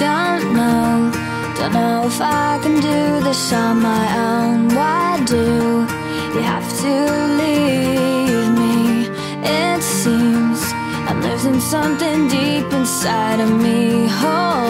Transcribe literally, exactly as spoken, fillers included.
Don't know, don't know if I can do this on my own. Why do you have to leave me? It seems I'm losing something deep inside of me. Oh,